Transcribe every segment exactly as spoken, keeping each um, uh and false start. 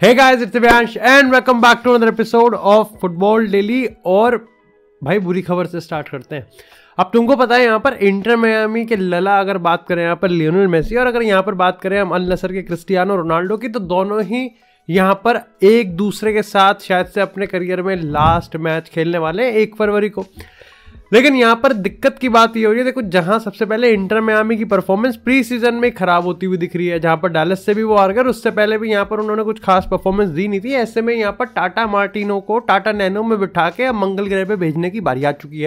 Hey guys, it's Divyansh and welcome back to another episode of football daily. और भाई बुरी खबर से स्टार्ट करते हैं। अब तुमको पता है यहाँ पर इंटर मियामी के लला अगर बात करें यहाँ पर लियोनेल मेसी, और अगर यहाँ पर बात करें हम अल नसर के क्रिस्टियानो रोनाल्डो की, तो दोनों ही यहाँ पर एक दूसरे के साथ शायद से अपने करियर में लास्ट मैच खेलने वाले हैं एक फरवरी को। लेकिन यहाँ पर दिक्कत की बात ये हो रही है, देखो जहां सबसे पहले इंटर मियामी की परफॉर्मेंस प्री सीजन में खराब होती हुई दिख रही है, जहां पर डैलस से भी वो हार गए, उससे पहले भी यहाँ पर उन्होंने कुछ खास परफॉर्मेंस दी नहीं थी। ऐसे में यहाँ पर टाटा मार्टिनो को टाटा नैनो में बिठा के अब मंगल ग्रह पे भेजने की बारी आ चुकी है।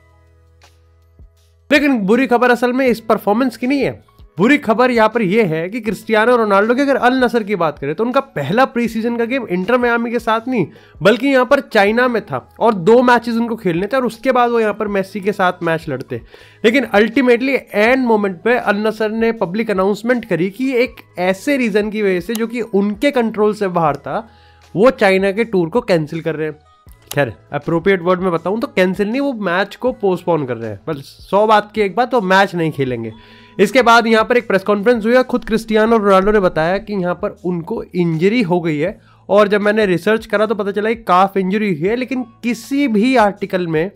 लेकिन बुरी खबर असल में इस परफॉर्मेंस की नहीं है। बुरी खबर यहाँ पर यह है कि क्रिस्टियानो रोनाल्डो की अगर अल नसर की बात करें तो उनका पहला प्री सीजन का गेम इंटर मियामी के साथ नहीं बल्कि यहाँ पर चाइना में था, और दो मैचेस उनको खेलने थे, और उसके बाद वो यहाँ पर मेसी के साथ मैच लड़ते। लेकिन अल्टीमेटली एंड मोमेंट पे अल नसर ने पब्लिक अनाउंसमेंट करी कि एक ऐसे रीजन की वजह से जो कि उनके कंट्रोल से बाहर था, वो चाइना के टूर को कैंसिल कर रहे हैं। खैर अप्रोप्रिएट वर्ड में बताऊं तो कैंसिल नहीं, वो मैच को पोस्टपोन कर रहे हैं। बस सौ बात की एक बात, तो मैच नहीं खेलेंगे। इसके बाद यहाँ पर एक प्रेस कॉन्फ्रेंस हुई है, खुद क्रिस्टियानो रोनाल्डो ने बताया कि यहाँ पर उनको इंजरी हो गई है, और जब मैंने रिसर्च करा तो पता चला कि काफ इंजरी हुई है। लेकिन किसी भी आर्टिकल में,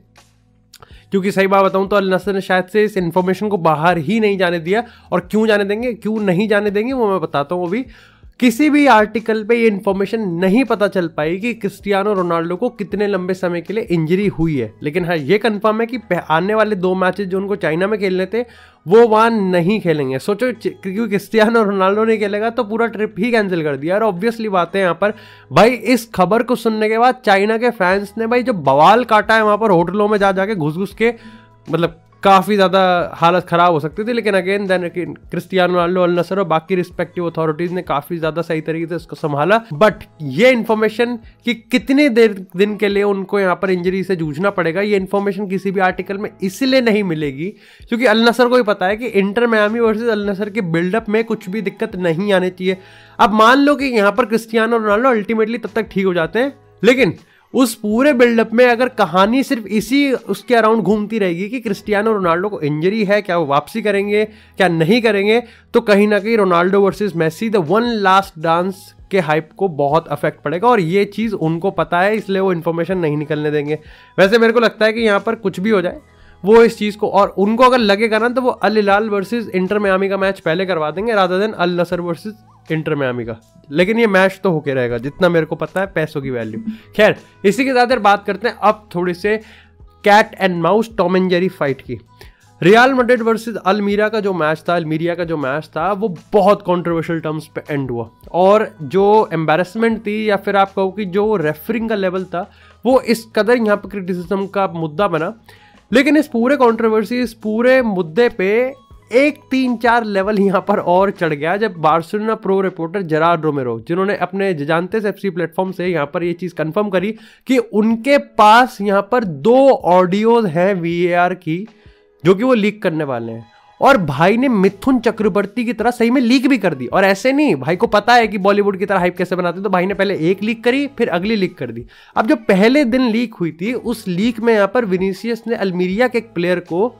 क्योंकि सही बात बताऊं तो अल नसर ने शायद से इस इन्फॉर्मेशन को बाहर ही नहीं जाने दिया, और क्यों जाने देंगे क्यों नहीं जाने देंगे वो मैं बताता हूँ। वो भी किसी भी आर्टिकल पे ये इन्फॉर्मेशन नहीं पता चल पाई कि क्रिस्टियानो रोनाल्डो को कितने लंबे समय के लिए इंजरी हुई है। लेकिन हाँ ये कंफर्म है कि आने वाले दो मैचेस जो उनको चाइना में खेलने थे वो वहाँ नहीं खेलेंगे। सोचो क्योंकि क्रिस्टियानो रोनाल्डो नहीं खेलेगा तो पूरा ट्रिप ही कैंसिल कर दिया। और ऑब्वियसली बात है यहाँ पर भाई, इस खबर को सुनने के बाद चाइना के फैंस ने भाई जो बवाल काटा है वहाँ पर होटलों में जा जाके घुस घुस के, मतलब काफ़ी ज़्यादा हालत ख़राब हो सकती थी। लेकिन again then Cristiano Ronaldo, Al Nassr और बाकी रिस्पेक्टिव अथॉरिटीज़ ने काफ़ी ज़्यादा सही तरीके से इसको संभाला। बट ये इन्फॉर्मेशन कि कितने देर दिन के लिए उनको यहाँ पर इंजरी से जूझना पड़ेगा, ये इन्फॉर्मेशन किसी भी आर्टिकल में इसलिए नहीं मिलेगी क्योंकि अल नसर को ही पता है कि Inter Miami versus Al Nassr के बिल्डअप में कुछ भी दिक्कत नहीं आनी चाहिए। अब मान लो कि यहाँ पर क्रिस्टियानो रोनाल्डो अल्टीमेटली तब तक ठीक हो जाते हैं, लेकिन उस पूरे बिल्डअप में अगर कहानी सिर्फ इसी उसके अराउंड घूमती रहेगी कि क्रिस्टियानो रोनाल्डो को इंजरी है, क्या वो वापसी करेंगे क्या नहीं करेंगे, तो कहीं ना कहीं Ronaldo versus Messi the one last dance के हाइप को बहुत अफेक्ट पड़ेगा। और ये चीज़ उनको पता है, इसलिए वो इन्फॉर्मेशन नहीं निकलने देंगे। वैसे मेरे को लगता है कि यहाँ पर कुछ भी हो जाए वो इस चीज़ को, और उनको अगर लगेगा ना तो वो Al Hilal versus Inter Miami का मैच पहले करवा देंगे rather than Al Nassr versus Inter Miami का। लेकिन ये मैच तो होके रहेगा जितना मेरे को पता है, पैसों की वैल्यू। खैर इसी के साथ बात करते हैं अब थोड़ी से cat and mouse Tom and Jerry fight की। रियल मैड्रिड वर्सेस अल्मीरा का जो मैच था अल्मीरिया का जो मैच था वो बहुत कंट्रोवर्शियल टर्म्स पे एंड हुआ, और जो एम्बैरेसमेंट थी या फिर आप कहो कि जो रेफरिंग का लेवल था वो इस कदर यहाँ पर क्रिटिसिज्म का मुद्दा बना। लेकिन इस पूरे कंट्रोवर्सी, इस पूरे मुद्दे पे एक तीन चार लेवल यहाँ पर और चढ़ गया जब Barcelona pro reporter Gerard Romero, जिन्होंने अपने जजांतेस एफसी प्लेटफॉर्म से यहाँ पर ये चीज़ कंफर्म करी कि उनके पास यहाँ पर दो ऑडियोज हैं वीएआर की जो कि वो लीक करने वाले हैं। और भाई ने मिथुन चक्रवर्ती की तरह सही में लीक भी कर दी, और ऐसे नहीं, भाई को पता है कि बॉलीवुड की तरह हाइप कैसे बनाते, तो भाई ने पहले एक लीक करी फिर अगली लीक कर दी। अब जो पहले दिन लीक हुई थी उस लीक में यहाँ पर विनीसियस ने अल्मीरिया के एक प्लेयर को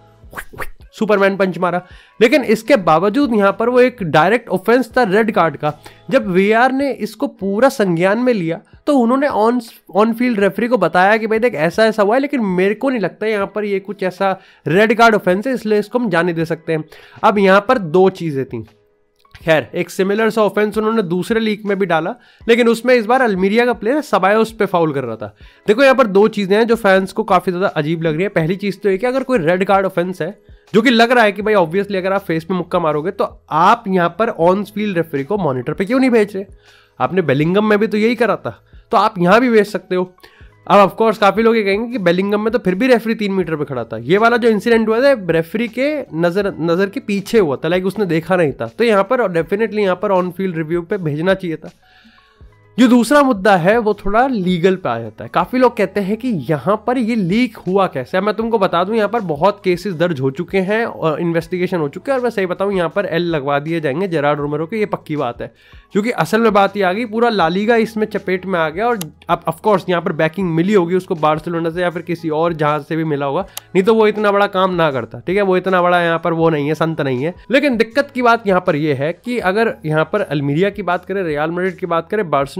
सुपरमैन पंच मारा, लेकिन इसके बावजूद यहाँ पर वो एक डायरेक्ट ऑफेंस था रेड कार्ड का। जब वीआर ने इसको पूरा संज्ञान में लिया तो उन्होंने ऑन ऑन फील्ड रेफरी को बताया कि भाई देख ऐसा ऐसा हुआ है, लेकिन मेरे को नहीं लगता यहाँ पर ये कुछ ऐसा रेड कार्ड ऑफेंस है, इसलिए इसको हम जाने दे सकते हैं। अब यहाँ पर दो चीज़ें थी। खैर एक सिमिलर सा ऑफेंस उन्होंने दूसरे लीग में भी डाला, लेकिन उसमें इस बार अल्मीरिया का प्लेयर सबायोस पे फाउल कर रहा था। देखो यहाँ पर दो चीज़ें हैं जो फैंस को काफ़ी ज़्यादा अजीब लग रही है। पहली चीज़ तो ये कि अगर कोई रेड कार्ड ऑफेंस है जो कि लग रहा है कि भाई ऑब्वियसली अगर आप फेस पे मुक्का मारोगे तो आप यहाँ पर ऑन फील्ड रेफरी को मॉनिटर पे क्यों नहीं भेज रहे? आपने बेलिंगम में भी तो यही करा था, तो आप यहाँ भी भेज सकते हो। अब ऑफ कोर्स काफी लोग ये कहेंगे कि बेलिंगम में तो फिर भी रेफरी तीन मीटर पे खड़ा था। ये वाला जो इंसिडेंट हुआ था रेफरी के नजर नजर के पीछे हुआ था, लाइक उसने देखा नहीं था, तो यहाँ पर डेफिनेटली यहाँ पर ऑन फील्ड रिव्यू पे भेजना चाहिए था। जो दूसरा मुद्दा है वो थोड़ा लीगल पे आ जाता है। काफी लोग कहते हैं कि यहाँ पर ये लीक हुआ कैसे। मैं तुमको बता दूं यहाँ पर बहुत केसेस दर्ज हो चुके हैं और इन्वेस्टिगेशन हो चुके हैं, और मैं सही बताऊं यहाँ पर एल लगवा दिए जाएंगे जेरार्ड रोमेरो के, ये पक्की बात है। क्योंकि असल में बात ये आ गई, पूरा ला लीगा इसमें चपेट में आ गया, और अब ऑफ कोर्स यहाँ पर बैकिंग मिली होगी उसको बार्सिलोना से या फिर किसी और जहां से भी मिला होगा, नहीं तो वो इतना बड़ा काम ना करता। ठीक है, वो इतना बड़ा यहाँ पर वो नहीं है, संत नहीं है। लेकिन दिक्कत की बात यहाँ पर यह है कि अगर यहाँ पर अल्मीरिया की बात करें, रियल मैड्रिड की बात करें, बार्सिलोना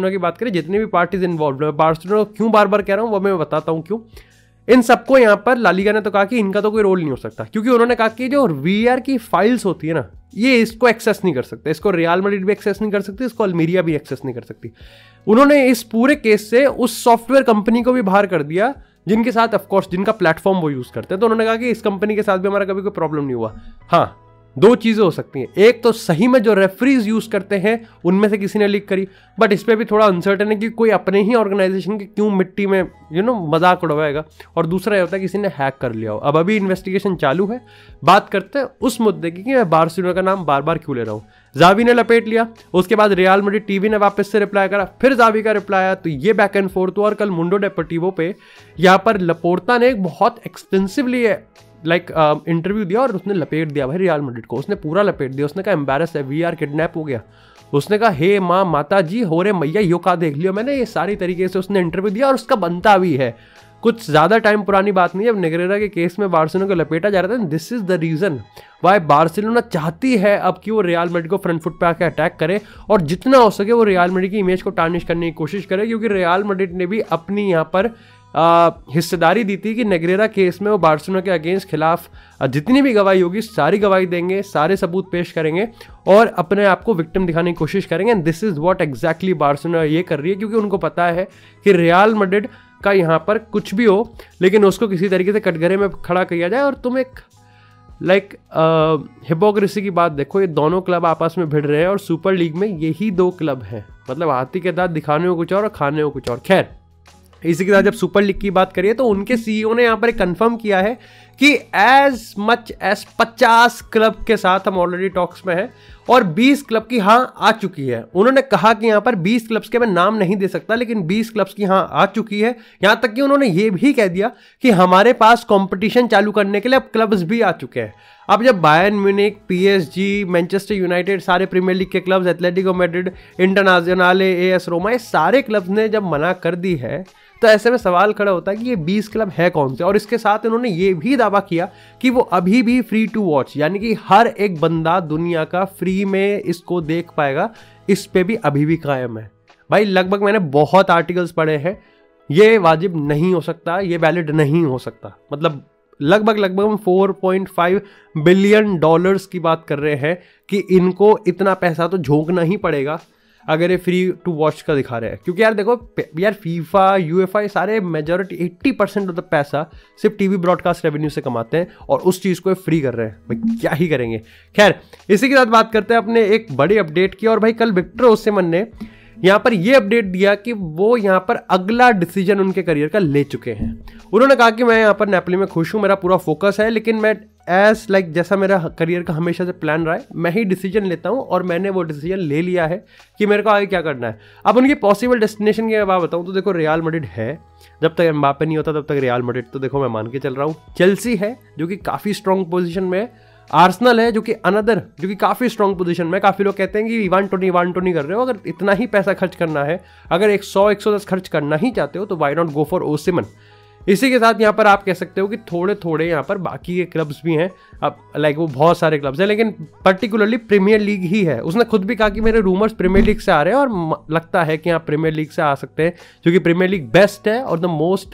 बार्सिलोना की बात करें, जितनी भी पार्टीज इन्वॉल्व है, बार्सिलोना क्यों बार बार कह रहा हूँ वो मैं बताता हूँ क्यों। इन सबको यहाँ पर ला लीगा ने तो कहा कि इनका तो कोई रोल नहीं हो सकता, क्योंकि उन्होंने कहा कि जो वीआर की फाइल्स होती है ना, ये इसको एक्सेस नहीं कर सकते, इसको रियल मैड्रिड भी एक्सेस नहीं कर सकती, इसको अल्मीरिया भी एक्सेस नहीं कर सकती। उन्होंने इस पूरे केस से उस सॉफ्टवेयर कंपनी को भी बाहर कर दिया जिनके साथ ऑफकोर्स जिनका प्लेटफॉर्म वो यूज करते हैं। तो उन्होंने कहा कि इस कंपनी के साथ भी हमारा कभी कोई प्रॉब्लम नहीं हुआ। हाँ, दो चीजें हो सकती हैं, एक तो सही में जो रेफरीज यूज करते हैं उनमें से किसी ने लीक करी, बट इस पे भी थोड़ा अनसर्टन है कि कोई अपने ही ऑर्गेनाइजेशन के क्यों मिट्टी में यू नो मजाक उड़वाएगा, और दूसरा ये होता है किसी ने हैक कर लिया हो। अब अभी इन्वेस्टिगेशन चालू है। बात करते हैं उस मुद्दे की कि मैं बार्सिलोना का नाम बार बार क्यों ले रहा हूँ। जावी ने लपेट लिया, उसके बाद रियल मैड्रिड टीवी ने वापस से रिप्लाई करा, फिर जावी का रिप्लाई आया, तो ये बैक एंड फोर्थ हुआ। और कल मुंडो डेपोर्टिवो पे यहाँ पर लपोर्ता ने एक बहुत एक्सटेंसिवली लाइक इंटरव्यू दिया और उसने लपेट दिया भाई रियल मैड्रिड को, उसने पूरा लपेट दिया। उसने कहा एम्बैरस है, वी आर किडनैप हो गया। उसने कहा हे माँ माता जी हो रे मैया यो का देख लियो मैंने, ये सारी तरीके से उसने इंटरव्यू दिया और उसका बनता भी है। कुछ ज़्यादा टाइम पुरानी बात नहीं है, जब नेग्रेरा के केस में बार्सिलोना को लपेटा जा रहा था। This is the reason why Barcelona चाहती है अब कि वो रियल मैड्रिड को फ्रंट फुट पे आके अटैक करे और जितना हो सके वो रियल मैड्रिड की इमेज को टार्निश करने की कोशिश करे, क्योंकि रियल मैड्रिड ने भी अपनी यहाँ पर आ, हिस्सेदारी दी थी कि नेग्रेरा केस में वो बार्सिलोना के अगेंस्ट खिलाफ जितनी भी गवाही होगी सारी गवाही देंगे, सारे सबूत पेश करेंगे और अपने आप को विक्टिम दिखाने की कोशिश करेंगे। And this is what exactly Barcelona ये कर रही है, क्योंकि उनको पता है कि रियल मैड्रिड का यहाँ पर कुछ भी हो लेकिन उसको किसी तरीके से कटघरे में खड़ा किया जाए। और तुम एक लाइक हिपोक्रेसी की बात देखो, ये दोनों क्लब आपस में भिड़ रहे हैं और सुपर लीग में यही दो क्लब हैं, मतलब हाथी के दांत दिखाने को कुछ और और खाने को कुछ और। खैर, इसी के साथ जब सुपर लीग की बात करिए तो उनके सीईओ ने यहाँ पर कंफर्म किया है कि एज मच एज पचास क्लब के साथ हम ऑलरेडी टॉक्स में हैं और बीस क्लब की हाँ आ चुकी है। उन्होंने कहा कि यहाँ पर बीस क्लब्स के मैं नाम नहीं दे सकता, लेकिन बीस क्लब्स की हाँ आ चुकी है। यहाँ तक कि उन्होंने ये भी कह दिया कि हमारे पास कंपटीशन चालू करने के लिए अब क्लब्स भी आ चुके हैं। अब जब Bayern Munich, PSG, Manchester United, सारे प्रीमियर लीग के clubs, Atletico Madrid, Internazionale, AS Roma, ये सारे क्लब्स ने जब मना कर दी है तो ऐसे में सवाल खड़ा होता है कि ये बीस क्लब है कौन से। और इसके साथ इन्होंने ये भी दावा किया कि वो अभी भी फ्री टू वॉच, यानी कि हर एक बंदा दुनिया का फ्री में इसको देख पाएगा, इस पे भी अभी भी कायम है। भाई लगभग मैंने बहुत आर्टिकल्स पढ़े हैं, ये वाजिब नहीं हो सकता, ये वैलिड नहीं हो सकता। मतलब लगभग लगभग हम चार पॉइंट पाँच बिलियन डॉलर्स की बात कर रहे हैं कि इनको इतना पैसा तो झोंकना ही पड़ेगा अगर ये फ्री टू वॉच का दिखा रहे हैं। क्योंकि यार देखो यार, फीफा, यूएफए सारे मेजॉरिटी अस्सी परसेंट ऑफ द पैसा सिर्फ टीवी ब्रॉडकास्ट रेवेन्यू से कमाते हैं और उस चीज़ को फ्री कर रहे हैं। भाई क्या ही करेंगे। खैर, इसी के साथ बात करते हैं अपने एक बड़ी अपडेट की। और भाई कल विक्टर ओसिमन ने यहाँ पर ये अपडेट दिया कि वो यहाँ पर अगला डिसीजन उनके करियर का ले चुके हैं। उन्होंने कहा कि मैं यहाँ पर नेपोली में खुश हूँ, मेरा पूरा फोकस है, लेकिन मैं एज लाइक like, जैसा मेरा करियर का हमेशा से प्लान रहा है, मैं ही डिसीजन लेता हूँ और मैंने वो डिसीजन ले लिया है कि मेरे को आगे क्या करना है। अब उनकी पॉसिबल डेस्टिनेशन की बात बताऊँ तो देखो, रियल मैड्रिड है, जब तक एम्बापे नहीं होता तब तक रियल मैड्रिड तो देखो मैं मान के चल रहा हूँ। चेल्सी है जो कि काफ़ी स्ट्रॉन्ग पोजीशन में है, आर्सेनल है जो कि अनदर जो कि काफ़ी स्ट्रॉन्ग पोजीशन में। काफ़ी लोग कहते हैं कि इवान टोनी इवान टोनी कर रहे हो, अगर इतना ही पैसा खर्च करना है, अगर एक सौ एक सौ दस खर्च करना ही चाहते हो तो why not go for Osimhen. इसी के साथ यहाँ पर आप कह सकते हो कि थोड़े थोड़े यहाँ पर बाकी के क्लब्स भी हैं। अब लाइक वो बहुत सारे क्लब्स हैं, लेकिन पर्टिकुलरली प्रीमियर लीग ही है। उसने खुद भी कहा कि मेरे रूमर्स प्रीमियर लीग से आ रहे हैं और लगता है कि यहाँ प्रीमियर लीग से आ सकते हैं, क्योंकि प्रीमियर लीग बेस्ट है और the most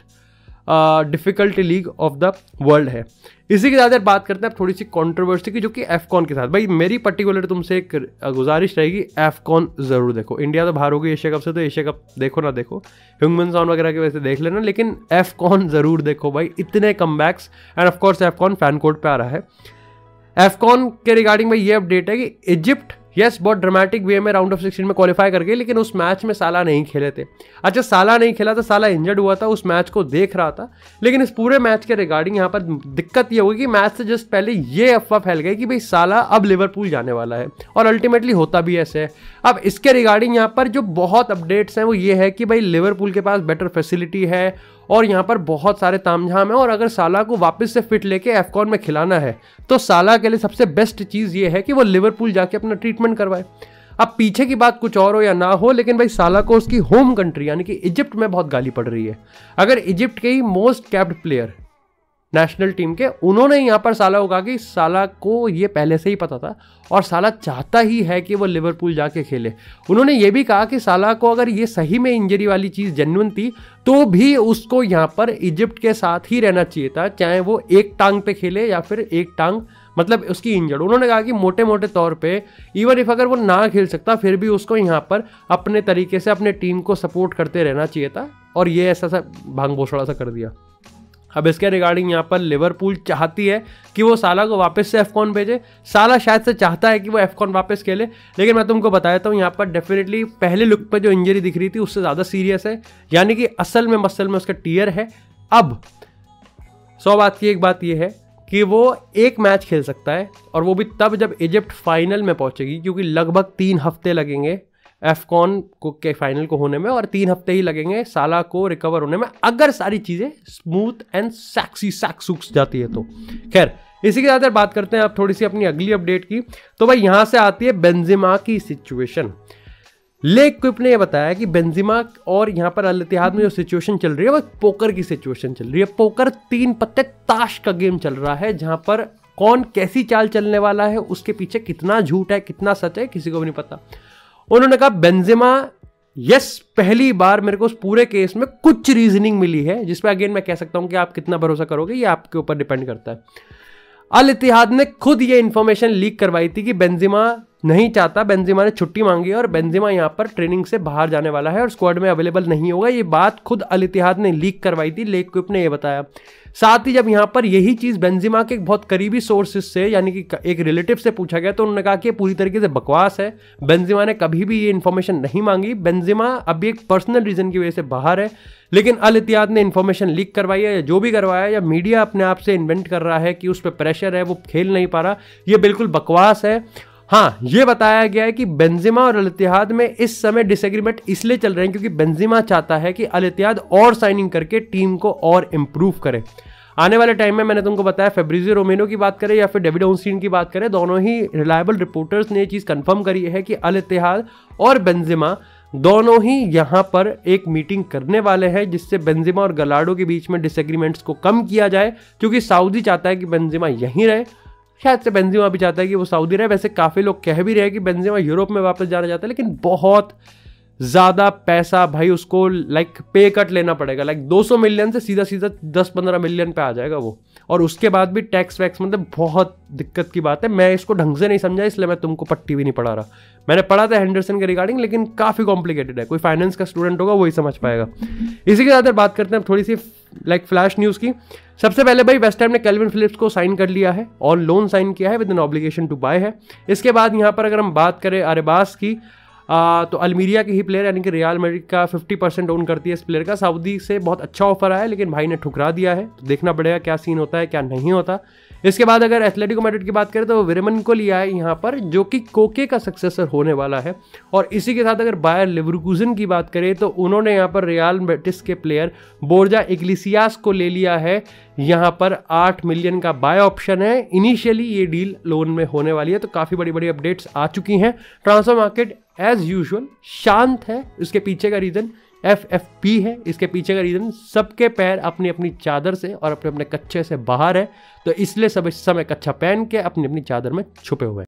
difficult league of the world है। इसी के साथ बात करते हैं थोड़ी सी कंट्रोवर्सी की, जो कि एफकॉन के साथ। भाई मेरी पर्टिकुलर तुमसे एक गुजारिश रहेगी, एफकॉन जरूर देखो। इंडिया तो बाहर होगी एशिया कप से, तो एशिया कप देखो ना देखो, ह्यूमन सॉन वगैरह के वैसे देख लेना, लेकिन एफकॉन जरूर देखो भाई, इतने comebacks. And of course AFCON FanCode पे आ रहा है। एफकॉन के रिगार्डिंग भाई ये अपडेट है कि इजिप्ट यस बहुत ड्रामेटिक वे में राउंड ऑफ सिक्सटीन में क्वालिफाई कर गए, लेकिन उस मैच में साला नहीं खेले थे। अच्छा, साला नहीं खेला था, साला इंजर्ड हुआ था, उस मैच को देख रहा था। लेकिन इस पूरे मैच के रिगार्डिंग यहाँ पर दिक्कत ये होगी कि मैच से जस्ट पहले ये अफवाह फैल गई कि भाई साला अब लिवरपूल जाने वाला है, और अल्टीमेटली होता भी ऐसे है। अब इसके रिगार्डिंग यहाँ पर जो बहुत अपडेट्स हैं वो ये है कि भाई लिवरपूल के पास बेटर फैसिलिटी है और यहाँ पर बहुत सारे तामझाम है, और अगर साला को वापस से फिट लेके एफकॉन में खिलाना है तो साला के लिए सबसे बेस्ट चीज़ ये है कि वो लिवरपूल जाके अपना ट्रीटमेंट करवाए। अब पीछे की बात कुछ और हो या ना हो, लेकिन भाई साला को उसकी होम कंट्री यानी कि इजिप्ट में बहुत गाली पड़ रही है। अगर इजिप्ट के ही most capped player national team के, उन्होंने यहाँ पर साला को कहा कि साला को ये पहले से ही पता था और साला चाहता ही है कि वो लिवरपूल जाके खेले। उन्होंने ये भी कहा कि साला को अगर ये सही में इंजरी वाली चीज़ जेन्युइन थी तो भी उसको यहाँ पर इजिप्ट के साथ ही रहना चाहिए था, चाहे वो एक टांग पे खेले या फिर एक टांग मतलब उसकी इंजर्ड। उन्होंने कहा कि मोटे मोटे तौर पे इवन इफ अगर वो ना खेल सकता फिर भी उसको यहाँ पर अपने तरीके से अपने टीम को सपोर्ट करते रहना चाहिए था, और ये ऐसा सा भांग भोसड़ा सा कर दिया। अब इसके रिगार्डिंग यहाँ पर लिवरपूल चाहती है कि वो साला को वापस से एफकॉन भेजे। साला शायद से चाहता है कि वो एफकॉन वापस खेले, लेकिन मैं तुमको बताता हूँ यहाँ पर डेफिनेटली पहले लुक पे जो इंजरी दिख रही थी उससे ज़्यादा सीरियस है, यानी कि असल में मसल में उसका टीयर है। अब सौ बात की एक बात यह है कि वो एक मैच खेल सकता है, और वो भी तब जब इजिप्ट फाइनल में पहुंचेगी, क्योंकि लगभग तीन हफ्ते लगेंगे एफकॉन को के फाइनल को होने में, और तीन हफ्ते ही लगेंगे साला को रिकवर होने में, अगर सारी चीज़ें स्मूथ एंड सैक्सी सैक्सूक्स जाती है तो। खैर, इसी के साथ बात करते हैं आप थोड़ी सी अपनी अगली अपडेट की। तो भाई यहाँ से आती है बेंजिमा की सिचुएशन। लेक क्विप ने यह बताया कि बेंजिमा और यहाँ पर अल इत्तिहाद में जो सिचुएशन चल रही है वो पोकर की सिचुएशन चल रही है। पोकर तीन पत्ते ताश का गेम चल रहा है, जहां पर कौन कैसी चाल चलने वाला है, उसके पीछे कितना झूठ है कितना सच है किसी को भी नहीं पता। उन्होंने कहा बेंजिमा यस, पहली बार मेरे को उस पूरे केस में कुछ रीजनिंग मिली है, जिसपे अगेन मैं कह सकता हूं कि आप कितना भरोसा करोगे ये आपके ऊपर डिपेंड करता है। अल इत्तिहाद ने खुद ये इंफॉर्मेशन लीक करवाई थी कि बेंजिमा नहीं चाहता, बेंजिमा ने छुट्टी मांगी और बेंजिमा यहाँ पर ट्रेनिंग से बाहर जाने वाला है और स्क्वाड में अवेलेबल नहीं होगा। ये बात खुद अल इत्तिहाद ने लीक करवाई थी, लेक क्विप ने ये बताया। साथ ही जब यहाँ पर यही चीज़ बेंजिमा के एक बहुत करीबी सोर्सेज से यानी कि एक रिलेटिव से पूछा गया तो उन्होंने कहा कि ये पूरी तरीके से बकवास है, बेंजिमा ने कभी भी ये इन्फॉर्मेशन नहीं मांगी, बेंजिमा अभी एक पर्सनल रीजन की वजह से बाहर है। लेकिन अल इत्तिहाद ने इन्फॉर्मेशन लीक करवाई है, या जो भी करवाया, या मीडिया अपने आप से इन्वेंट कर रहा है कि उस पर प्रेशर है वो खेल नहीं पा रहा, ये बिल्कुल बकवास है। हाँ, ये बताया गया है कि बेंजिमा और अल इत्तिहाद में इस समय डिसएग्रीमेंट इसलिए चल रहे हैं क्योंकि बेंजिमा चाहता है कि अल इत्तिहाद और साइनिंग करके टीम को और इंप्रूव करे। आने वाले टाइम में मैंने तुमको बताया फेब्रिजियो रोमेनो की बात करें या फिर डेविड ओनस्टीन की बात करें, दोनों ही रिलायबल रिपोर्टर्स ने ये चीज़ कंफर्म करी है कि अल इत्तिहाद और बेंजिमा दोनों ही यहाँ पर एक मीटिंग करने वाले हैं, जिससे बेंजिमा और गलार्डो के बीच में डिसएग्रीमेंट्स को कम किया जाए, क्योंकि सऊदी चाहता है कि बेंजिमा यहीं रहे, शायद से बेंजिमा भी चाहता है कि वो सऊदी रहे। वैसे काफ़ी लोग कह भी रहे हैं कि बेंजिमा यूरोप में वापस जाना चाहता है, लेकिन बहुत ज़्यादा पैसा भाई उसको लाइक पे कट लेना पड़ेगा, लाइक दो सौ मिलियन से सीधा सीधा दस पंद्रह मिलियन पे आ जाएगा वो, और उसके बाद भी टैक्स वैक्स, मतलब बहुत दिक्कत की बात है। मैं इसको ढंग से नहीं समझा, इसलिए मैं तुमको पट्टी भी नहीं पढ़ा रहा। मैंने पढ़ा था हेंडरसन के रिगार्डिंग, लेकिन काफ़ी कॉम्प्लिकेटेड है, कोई फाइनेंस का स्टूडेंट होगा वही समझ पाएगा। इसी के साथ बात करते हैं थोड़ी सी लाइक फ्लैश न्यूज़ की। सबसे पहले भाई वेस्ट हैम ने कैल्विन फिलिप्स को साइन कर लिया है, ऑन लोन साइन किया है, with an obligation to buy है। इसके बाद यहाँ पर अगर हम बात करें अरेबास की, आ, तो अल्मीरिया के ही प्लेयर यानी कि रियल मैड्रिड का फिफ्टी परसेंट ओन करती है इस प्लेयर का। सऊदी से बहुत अच्छा ऑफर आया है, लेकिन भाई ने ठुकरा दिया है, तो देखना पड़ेगा क्या सीन होता है क्या नहीं होता। इसके बाद अगर एथलेटिको मैड्रिड की बात करें तो विरेमन को लिया है यहाँ पर, जो कि कोके का सक्सेसर होने वाला है। और इसी के साथ अगर बायर लेवरकुसेन की बात करें तो उन्होंने यहाँ पर रियल बेटिस के प्लेयर बोर्जा इग्लेसियास को ले लिया है। यहाँ पर आठ मिलियन का बाय ऑप्शन है। इनिशियली ये डील लोन में होने वाली है, तो काफ़ी बड़ी बड़ी अपडेट्स आ चुकी हैं। ट्रांसफर मार्केट एज यूजुअल शांत है। इसके पीछे का रीज़न एफ एफ पी है। इसके पीछे का रीज़न सबके पैर अपनी अपनी चादर से और अपने अपने कच्चे से बाहर है, तो इसलिए सब इस समय कच्चा पहन के अपनी अपनी चादर में छुपे हुए हैं।